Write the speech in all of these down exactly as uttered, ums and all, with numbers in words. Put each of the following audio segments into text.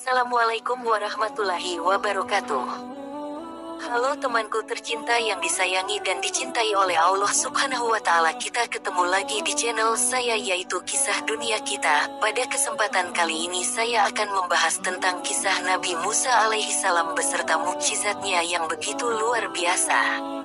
Assalamualaikum warahmatullahi wabarakatuh. Halo temanku tercinta yang disayangi dan dicintai oleh Allah Subhanahu wa Ta'ala. Kita ketemu lagi di channel saya, yaitu Kisah Dunia Kita. Pada kesempatan kali ini saya akan membahas tentang kisah Nabi Musa alaihi salam beserta mukjizatnya yang begitu luar biasa.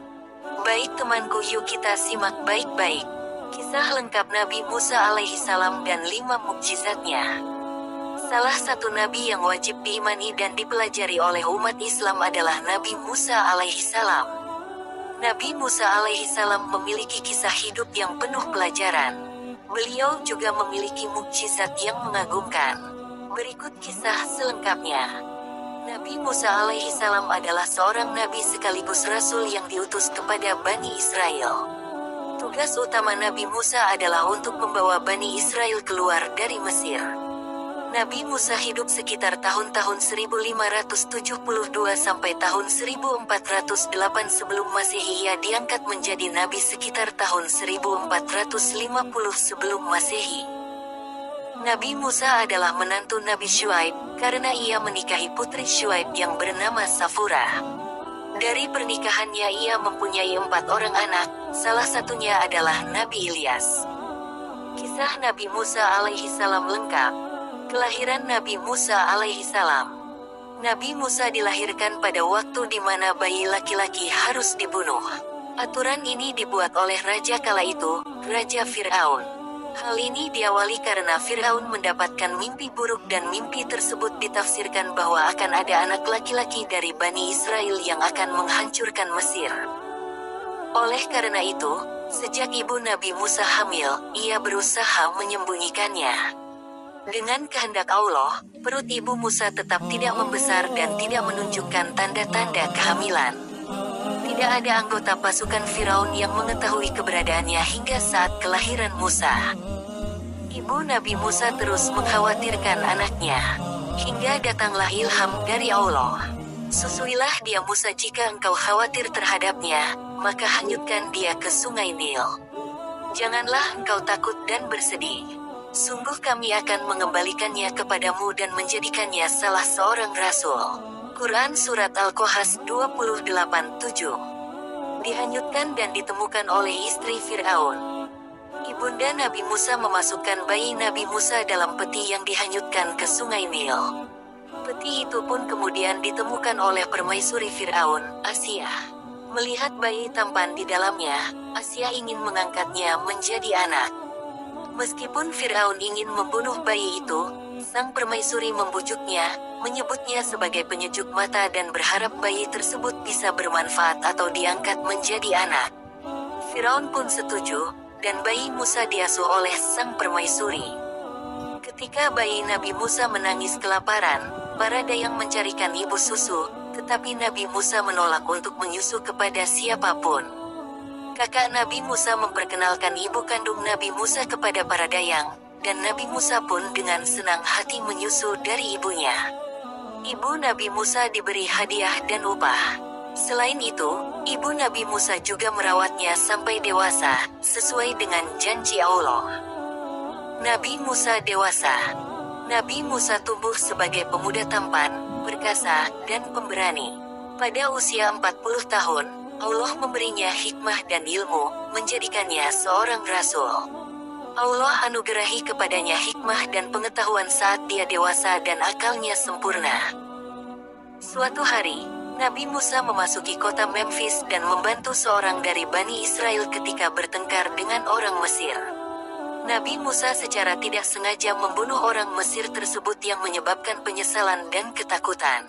Baik temanku, yuk kita simak baik-baik kisah lengkap Nabi Musa alaihi salam dan lima mukjizatnya. Salah satu nabi yang wajib diimani dan dipelajari oleh umat Islam adalah Nabi Musa alaihi salam. Nabi Musa alaihi salam memiliki kisah hidup yang penuh pelajaran. Beliau juga memiliki mukjizat yang mengagumkan. Berikut kisah selengkapnya. Nabi Musa alaihi salam adalah seorang nabi sekaligus rasul yang diutus kepada Bani Israel. Tugas utama Nabi Musa adalah untuk membawa Bani Israel keluar dari Mesir. Nabi Musa hidup sekitar tahun-tahun seribu lima ratus tujuh puluh dua sampai tahun seribu empat ratus delapan sebelum Masehi. Ia diangkat menjadi nabi sekitar tahun seribu empat ratus lima puluh sebelum Masehi. Nabi Musa adalah menantu Nabi Syuaib karena ia menikahi putri Syuaib yang bernama Safura. Dari pernikahannya ia mempunyai empat orang anak, salah satunya adalah Nabi Ilyas. Kisah Nabi Musa alaihi salam lengkap. Kelahiran Nabi Musa alaihi salam. Nabi Musa dilahirkan pada waktu di mana bayi laki-laki harus dibunuh. Aturan ini dibuat oleh raja kala itu, Raja Fir'aun. Hal ini diawali karena Fir'aun mendapatkan mimpi buruk dan mimpi tersebut ditafsirkan bahwa akan ada anak laki-laki dari Bani Israel yang akan menghancurkan Mesir. Oleh karena itu, sejak ibu Nabi Musa hamil, ia berusaha menyembunyikannya. Dengan kehendak Allah, perut ibu Musa tetap tidak membesar dan tidak menunjukkan tanda-tanda kehamilan. Tidak ada anggota pasukan Firaun yang mengetahui keberadaannya hingga saat kelahiran Musa. Ibu Nabi Musa terus mengkhawatirkan anaknya, hingga datanglah ilham dari Allah. Susuilah dia Musa, jika engkau khawatir terhadapnya, maka hanyutkan dia ke sungai Nil. Janganlah engkau takut dan bersedih. Sungguh kami akan mengembalikannya kepadamu dan menjadikannya salah seorang rasul. Quran Surat Al-Qasas dua puluh delapan tujuh. Dihanyutkan dan ditemukan oleh istri Fir'aun. Ibunda Nabi Musa memasukkan bayi Nabi Musa dalam peti yang dihanyutkan ke sungai Nil. Peti itu pun kemudian ditemukan oleh permaisuri Fir'aun, Asia. Melihat bayi tampan di dalamnya, Asia ingin mengangkatnya menjadi anak. Meskipun Fir'aun ingin membunuh bayi itu, sang permaisuri membujuknya, menyebutnya sebagai penyejuk mata dan berharap bayi tersebut bisa bermanfaat atau diangkat menjadi anak. Fir'aun pun setuju, dan bayi Musa diasuh oleh sang permaisuri. Ketika bayi Nabi Musa menangis kelaparan, para dayang mencarikan ibu susu, tetapi Nabi Musa menolak untuk menyusu kepada siapapun. Kakak Nabi Musa memperkenalkan ibu kandung Nabi Musa kepada para dayang, dan Nabi Musa pun dengan senang hati menyusu dari ibunya. Ibu Nabi Musa diberi hadiah dan upah. Selain itu, ibu Nabi Musa juga merawatnya sampai dewasa, sesuai dengan janji Allah. Nabi Musa dewasa. Nabi Musa tumbuh sebagai pemuda tampan, perkasa, dan pemberani. Pada usia empat puluh tahun, Allah memberinya hikmah dan ilmu, menjadikannya seorang rasul. Allah anugerahi kepadanya hikmah dan pengetahuan saat dia dewasa dan akalnya sempurna. Suatu hari, Nabi Musa memasuki kota Memphis dan membantu seorang dari Bani Israel ketika bertengkar dengan orang Mesir. Nabi Musa secara tidak sengaja membunuh orang Mesir tersebut yang menyebabkan penyesalan dan ketakutan.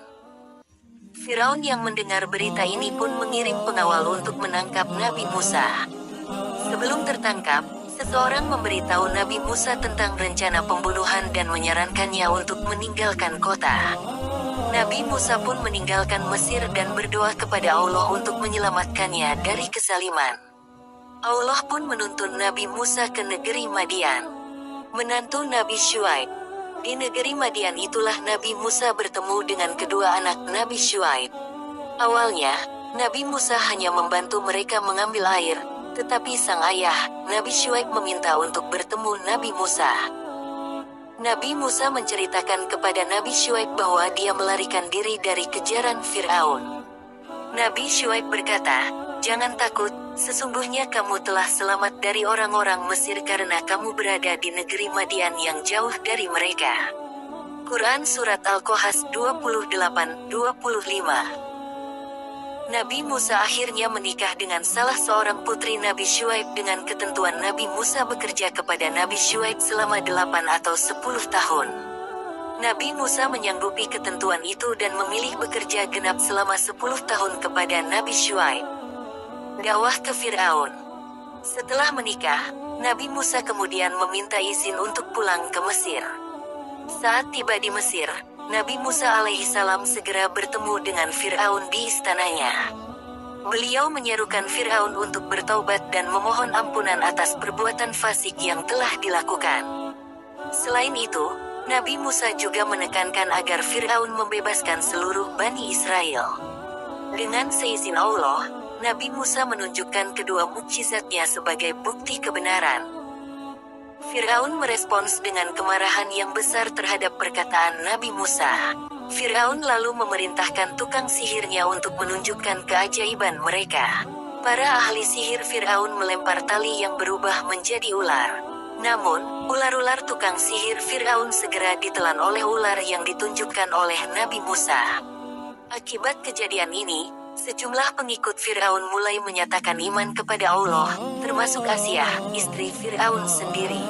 Firaun yang mendengar berita ini pun mengirim pengawal untuk menangkap Nabi Musa. Sebelum tertangkap, seseorang memberitahu Nabi Musa tentang rencana pembunuhan dan menyarankannya untuk meninggalkan kota. Nabi Musa pun meninggalkan Mesir dan berdoa kepada Allah untuk menyelamatkannya dari kezaliman. Allah pun menuntun Nabi Musa ke negeri Madian, menantu Nabi Syuaib. Di negeri Madian itulah Nabi Musa bertemu dengan kedua anak Nabi Syuaib. Awalnya, Nabi Musa hanya membantu mereka mengambil air, tetapi sang ayah, Nabi Syuaib, meminta untuk bertemu Nabi Musa. Nabi Musa menceritakan kepada Nabi Syuaib bahwa dia melarikan diri dari kejaran Fir'aun. Nabi Syuaib berkata, "Jangan takut, sesungguhnya kamu telah selamat dari orang-orang Mesir karena kamu berada di negeri Madian yang jauh dari mereka." Quran Surat Al-Qasas dua puluh delapan dua puluh lima. Nabi Musa akhirnya menikah dengan salah seorang putri Nabi Syuaib dengan ketentuan Nabi Musa bekerja kepada Nabi Syuaib selama delapan atau sepuluh tahun. Nabi Musa menyanggupi ketentuan itu dan memilih bekerja genap selama sepuluh tahun kepada Nabi Syuaib. Dakwah ke Fir'aun. Setelah menikah, Nabi Musa kemudian meminta izin untuk pulang ke Mesir. Saat tiba di Mesir, Nabi Musa alaihissalam segera bertemu dengan Fir'aun di istananya. Beliau menyerukan Fir'aun untuk bertaubat dan memohon ampunan atas perbuatan fasik yang telah dilakukan. Selain itu, Nabi Musa juga menekankan agar Fir'aun membebaskan seluruh Bani Israel. Dengan seizin Allah, Nabi Musa menunjukkan kedua mukjizatnya sebagai bukti kebenaran. Fir'aun merespons dengan kemarahan yang besar terhadap perkataan Nabi Musa. Fir'aun lalu memerintahkan tukang sihirnya untuk menunjukkan keajaiban mereka. Para ahli sihir Fir'aun melempar tali yang berubah menjadi ular. Namun, ular-ular tukang sihir Fir'aun segera ditelan oleh ular yang ditunjukkan oleh Nabi Musa. Akibat kejadian ini, sejumlah pengikut Fir'aun mulai menyatakan iman kepada Allah, termasuk Asyah, istri Fir'aun sendiri.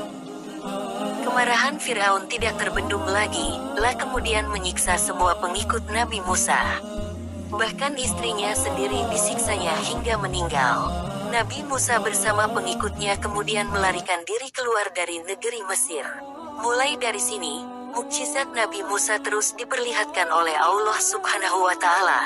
Kemarahan Fir'aun tidak terbendung lagi, lah kemudian menyiksa semua pengikut Nabi Musa. Bahkan istrinya sendiri disiksanya hingga meninggal. Nabi Musa bersama pengikutnya kemudian melarikan diri keluar dari negeri Mesir. Mulai dari sini, mukjizat Nabi Musa terus diperlihatkan oleh Allah Subhanahu wa Ta'ala.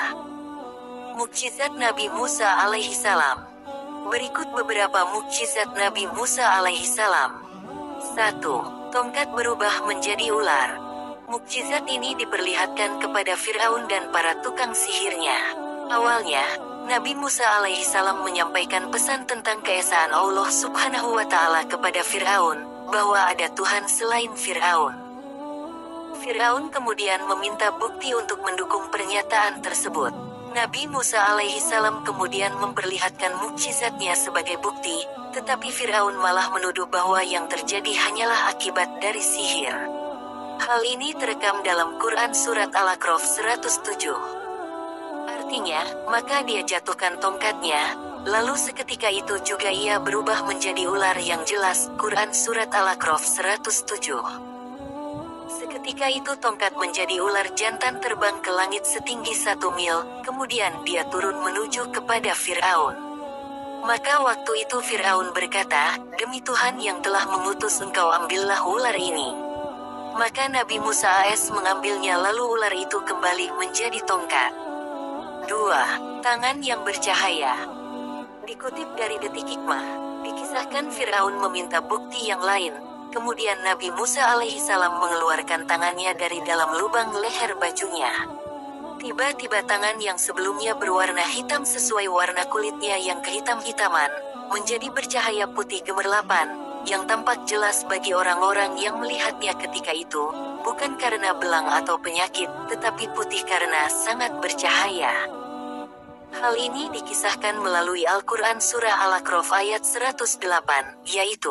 Mukjizat Nabi Musa alaihissalam. Berikut beberapa mukjizat Nabi Musa alaihissalam. satu. Tongkat berubah menjadi ular. Mukjizat ini diperlihatkan kepada Fir'aun dan para tukang sihirnya. Awalnya, Nabi Musa alaihissalam menyampaikan pesan tentang keesaan Allah Subhanahu wa Ta'ala kepada Fir'aun, bahwa ada Tuhan selain Fir'aun. Fir'aun kemudian meminta bukti untuk mendukung pernyataan tersebut. Nabi Musa alaihissalam kemudian memperlihatkan mukjizatnya sebagai bukti, tetapi Fir'aun malah menuduh bahwa yang terjadi hanyalah akibat dari sihir. Hal ini terekam dalam Quran Surat Al-A'raf seratus tujuh. Artinya, maka dia jatuhkan tongkatnya, lalu seketika itu juga ia berubah menjadi ular yang jelas. Quran Surat Al-A'raf seratus tujuh. Seketika itu tongkat menjadi ular jantan terbang ke langit setinggi satu mil, kemudian dia turun menuju kepada Fir'aun. Maka waktu itu Fir'aun berkata, "Demi Tuhan yang telah mengutus engkau, ambillah ular ini." Maka Nabi Musa alaihissalam mengambilnya, lalu ular itu kembali menjadi tongkat. dua. Tangan yang bercahaya. Dikutip dari Detik Hikmah, dikisahkan Fir'aun meminta bukti yang lain. Kemudian Nabi Musa alaihissalam mengeluarkan tangannya dari dalam lubang leher bajunya. Tiba-tiba tangan yang sebelumnya berwarna hitam sesuai warna kulitnya yang kehitam-hitaman, menjadi bercahaya putih gemerlapan, yang tampak jelas bagi orang-orang yang melihatnya ketika itu, bukan karena belang atau penyakit, tetapi putih karena sangat bercahaya. Hal ini dikisahkan melalui Al-Quran Surah Al-A'raf ayat seratus delapan, yaitu,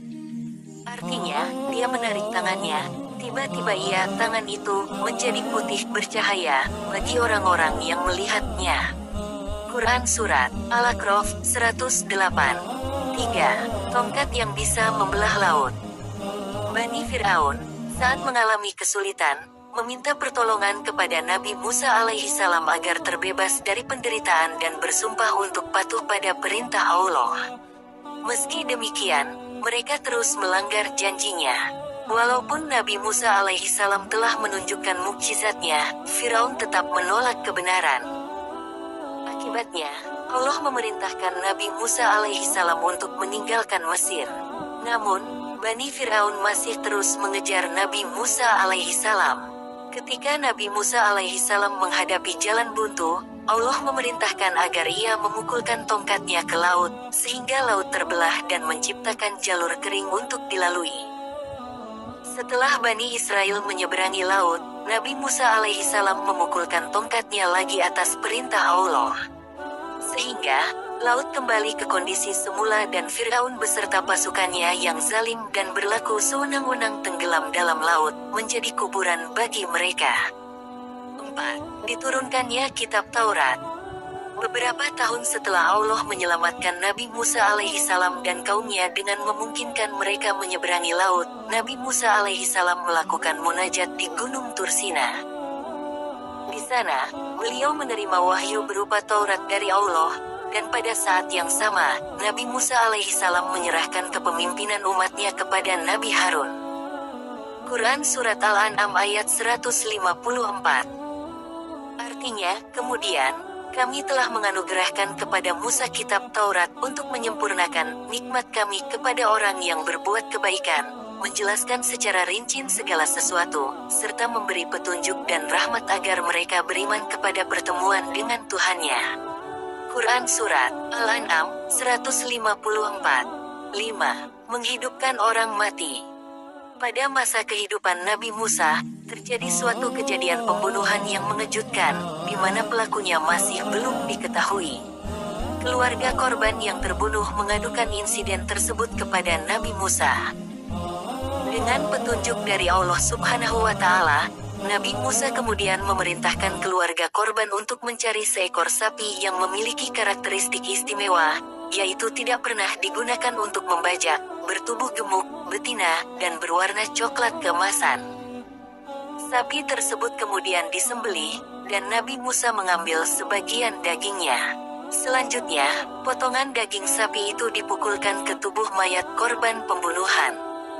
artinya, dia menarik tangannya, tiba-tiba ia, tangan itu, menjadi putih bercahaya, bagi orang-orang yang melihatnya. Quran Surat Al-A'raf seratus delapan. tiga. Tongkat yang bisa membelah laut. Bani Fir'aun, saat mengalami kesulitan, meminta pertolongan kepada Nabi Musa alaihissalam agar terbebas dari penderitaan dan bersumpah untuk patuh pada perintah Allah. Meski demikian, mereka terus melanggar janjinya. Walaupun Nabi Musa alaihissalam telah menunjukkan mukjizatnya, Firaun tetap menolak kebenaran. Akibatnya, Allah memerintahkan Nabi Musa alaihissalam untuk meninggalkan Mesir. Namun, Bani Firaun masih terus mengejar Nabi Musa alaihissalam. Ketika Nabi Musa alaihissalam menghadapi jalan buntu, Allah memerintahkan agar ia memukulkan tongkatnya ke laut, sehingga laut terbelah dan menciptakan jalur kering untuk dilalui. Setelah Bani Israel menyeberangi laut, Nabi Musa alaihissalam memukulkan tongkatnya lagi atas perintah Allah. Sehingga, laut kembali ke kondisi semula dan Fir'aun beserta pasukannya yang zalim dan berlaku sewenang-wenang tenggelam dalam laut, menjadi kuburan bagi mereka. empat. Diturunkannya Kitab Taurat. Beberapa tahun setelah Allah menyelamatkan Nabi Musa alaihissalam dan kaumnya dengan memungkinkan mereka menyeberangi laut, Nabi Musa alaihissalam melakukan munajat di Gunung Tursina. Di sana, beliau menerima wahyu berupa Taurat dari Allah, dan pada saat yang sama, Nabi Musa alaihissalam menyerahkan kepemimpinan umatnya kepada Nabi Harun. Quran Surat Al-An'am ayat seratus lima puluh empat. Artinya, kemudian, kami telah menganugerahkan kepada Musa kitab Taurat untuk menyempurnakan nikmat kami kepada orang yang berbuat kebaikan, menjelaskan secara rinci segala sesuatu, serta memberi petunjuk dan rahmat agar mereka beriman kepada pertemuan dengan Tuhannya. Quran Surat Al-An'am seratus lima puluh empat. lima. Menghidupkan orang mati. Pada masa kehidupan Nabi Musa, terjadi suatu kejadian pembunuhan yang mengejutkan, di mana pelakunya masih belum diketahui. Keluarga korban yang terbunuh mengadukan insiden tersebut kepada Nabi Musa. Dengan petunjuk dari Allah Subhanahu wa Ta'ala, Nabi Musa kemudian memerintahkan keluarga korban untuk mencari seekor sapi yang memiliki karakteristik istimewa, yaitu tidak pernah digunakan untuk membajak, bertubuh gemuk, betina, dan berwarna coklat keemasan. Sapi tersebut kemudian disembelih, dan Nabi Musa mengambil sebagian dagingnya. Selanjutnya, potongan daging sapi itu dipukulkan ke tubuh mayat korban pembunuhan.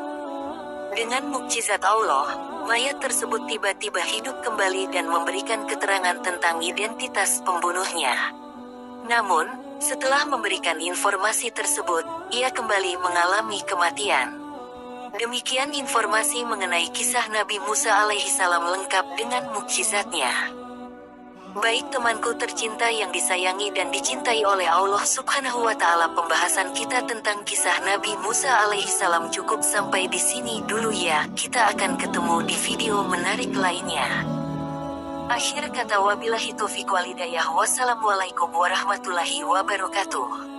Dengan mukjizat Allah, mayat tersebut tiba-tiba hidup kembali dan memberikan keterangan tentang identitas pembunuhnya. Namun, setelah memberikan informasi tersebut, ia kembali mengalami kematian. Demikian informasi mengenai kisah Nabi Musa alaihissalam lengkap dengan mukjizatnya. Baik temanku tercinta yang disayangi dan dicintai oleh Allah Subhanahu wa Ta'ala, pembahasan kita tentang kisah Nabi Musa alaihissalam cukup sampai di sini dulu ya. Kita akan ketemu di video menarik lainnya. Akhir kata, wabillahi taufiq wal hidayah. Wassalamualaikum warahmatullahi wabarakatuh.